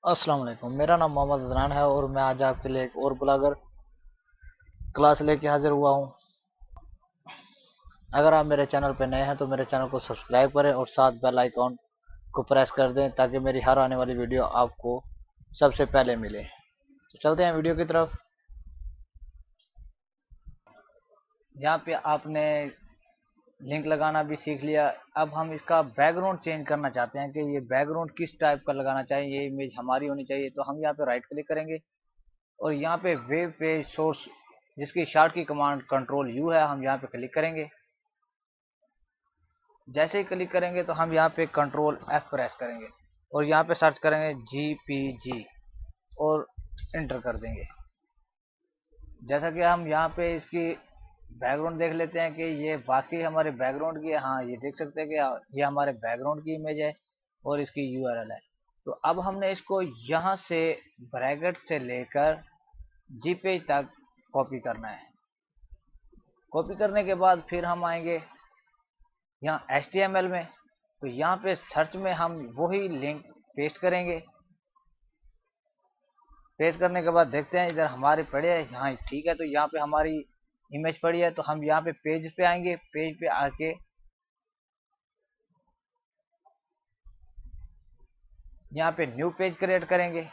अस्सलाम वालेकुम। मेरा नाम मोहम्मद अदनान है और मैं आज आपके लिए एक और ब्लॉगर क्लास लेके हाजिर हुआ हूँ। अगर आप मेरे चैनल पर नए हैं तो मेरे चैनल को सब्सक्राइब करें और साथ बेल आइकॉन को प्रेस कर दें ताकि मेरी हर आने वाली वीडियो आपको सबसे पहले मिले। तो चलते हैं वीडियो की तरफ। यहाँ पे आपने लिंक लगाना भी सीख लिया। अब हम इसका बैकग्राउंड चेंज करना चाहते हैं कि ये बैकग्राउंड किस टाइप का लगाना चाहिए, ये इमेज हमारी होनी चाहिए। तो हम यहाँ पे राइट क्लिक करेंगे और यहाँ पे वेब पेज सोर्स जिसकी शॉर्ट की कमांड कंट्रोल यू है, हम यहाँ पे क्लिक करेंगे। जैसे ही क्लिक करेंगे तो हम यहाँ पे कंट्रोल एफ प्रेस करेंगे और यहाँ पे सर्च करेंगे जीपीजी और इंटर कर देंगे। जैसा कि हम यहाँ पे इसकी बैकग्राउंड देख लेते हैं कि ये बाकी हमारे बैकग्राउंड की है। हाँ, ये देख सकते हैं कि ये हमारे बैकग्राउंड की इमेज है और इसकी यूआरएल है। तो अब हमने इसको यहाँ से ब्रैकेट से लेकर जी पेज तक कॉपी करना है। कॉपी करने के बाद फिर हम आएंगे यहाँ HTML में। तो यहाँ पे सर्च में हम वही लिंक पेस्ट करेंगे। पेस्ट करने के बाद देखते हैं इधर हमारे पड़े हैं, यहाँ ठीक है। तो यहाँ पे हमारी इमेज पड़ी है तो हम यहाँ पे पेज पे आएंगे। पेज पे आके यहाँ पे न्यू पेज क्रिएट करेंगे।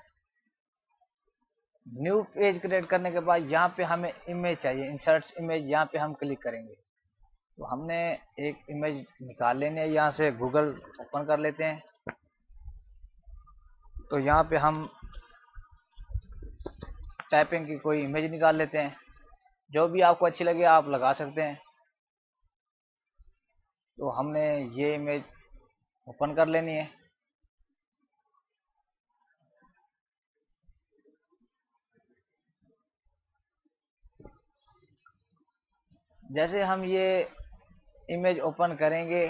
न्यू पेज क्रिएट करने के बाद यहाँ पे हमें इमेज चाहिए, इंसर्ट इमेज, यहाँ पे हम क्लिक करेंगे। तो हमने एक इमेज निकाल लेनी है। यहाँ से गूगल ओपन कर लेते हैं। तो यहाँ पे हम टाइपिंग की कोई इमेज निकाल लेते हैं, जो भी आपको अच्छी लगे आप लगा सकते हैं। तो हमने ये इमेज ओपन कर लेनी है। जैसे हम ये इमेज ओपन करेंगे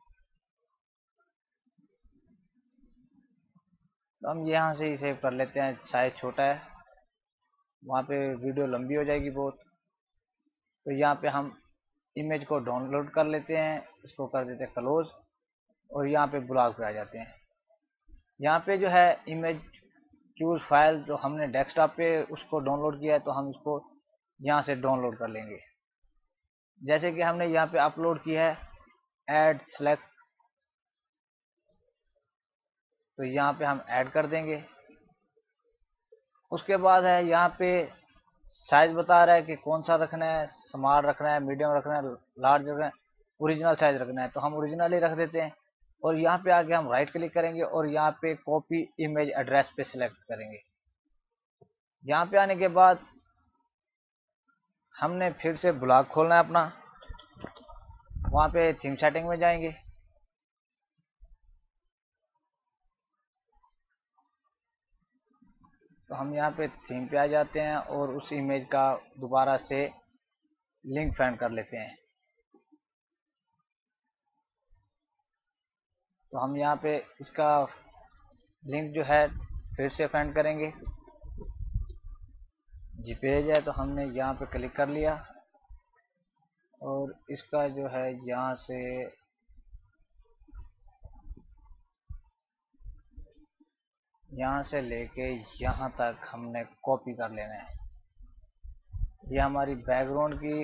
तो हम यहाँ से ही सेव कर लेते हैं। साइज छोटा है, वहाँ पे वीडियो लंबी हो जाएगी बहुत। तो यहाँ पे हम इमेज को डाउनलोड कर लेते हैं, इसको कर देते हैं क्लोज और यहाँ पे ब्लॉग पे आ जाते हैं। यहाँ पे जो है इमेज चूज फाइल, जो हमने डेस्कटॉप पे उसको डाउनलोड किया है, तो हम इसको यहाँ से डाउनलोड कर लेंगे। जैसे कि हमने यहाँ पे अपलोड किया है ऐड सेलेक्ट, तो यहाँ पे हम ऐड कर देंगे। उसके बाद है यहाँ पे साइज बता रहा है कि कौन सा रखना है, स्मॉल रखना है, मीडियम रखना है, लार्ज रखना है, ओरिजिनल साइज रखना है। तो हम ओरिजिनल ही रख देते हैं और यहाँ पे आके हम राइट क्लिक करेंगे और यहाँ पे कॉपी इमेज एड्रेस पे सिलेक्ट करेंगे। यहाँ पे आने के बाद हमने फिर से ब्लॉग खोलना है अपना। वहाँ पे थीम सेटिंग में जाएंगे। तो हम यहाँ पे थीम पे आ जाते हैं और उस इमेज का दोबारा से लिंक फाइंड कर लेते हैं। तो हम यहाँ पे इसका लिंक जो है फिर से फाइंड करेंगे। जी पेज है तो हमने यहाँ पे क्लिक कर लिया और इसका जो है यहाँ से लेके यहाँ तक हमने कॉपी कर लेना है। ये हमारी बैकग्राउंड की।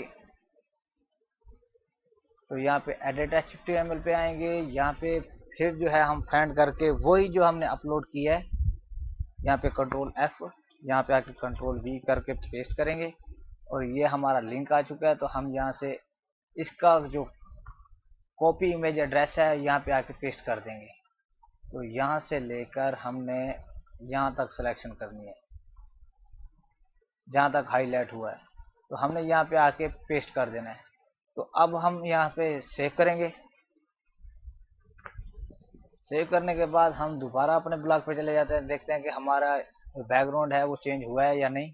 तो यहाँ पे एडिट HTML पे आएंगे। यहाँ पे फिर जो है हम फाइंड करके वही जो हमने अपलोड किया है, यहाँ पे कंट्रोल F, यहाँ पे आके कंट्रोल V करके पेस्ट करेंगे और ये हमारा लिंक आ चुका है। तो हम यहाँ से इसका जो कॉपी इमेज एड्रेस है यहाँ पे आके पेस्ट कर देंगे। तो यहाँ से लेकर हमने यहाँ तक सिलेक्शन करनी है जहाँ तक हाईलाइट हुआ है, तो हमने यहाँ पे आके पेस्ट कर देना है। तो अब हम यहाँ पे सेव करेंगे। सेव करने के बाद हम दोबारा अपने ब्लॉग पे चले जाते हैं, देखते हैं कि हमारा बैकग्राउंड है वो चेंज हुआ है या नहीं।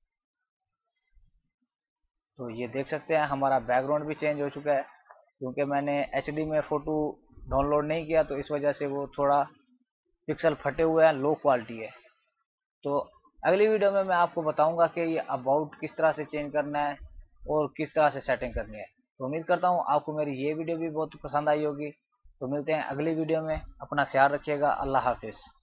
तो ये देख सकते हैं हमारा बैकग्राउंड भी चेंज हो चुका है, क्योंकि मैंने HD में फ़ोटो डाउनलोड नहीं किया तो इस वजह से वो थोड़ा पिक्सल फटे हुए हैं, लो क्वालिटी है। तो अगली वीडियो में मैं आपको बताऊंगा कि ये अबाउट किस तरह से चेंज करना है और किस तरह से सेटिंग करनी है। तो उम्मीद करता हूँ आपको मेरी ये वीडियो भी बहुत पसंद आई होगी। तो मिलते हैं अगली वीडियो में। अपना ख्याल रखिएगा। अल्लाह हाफिज़।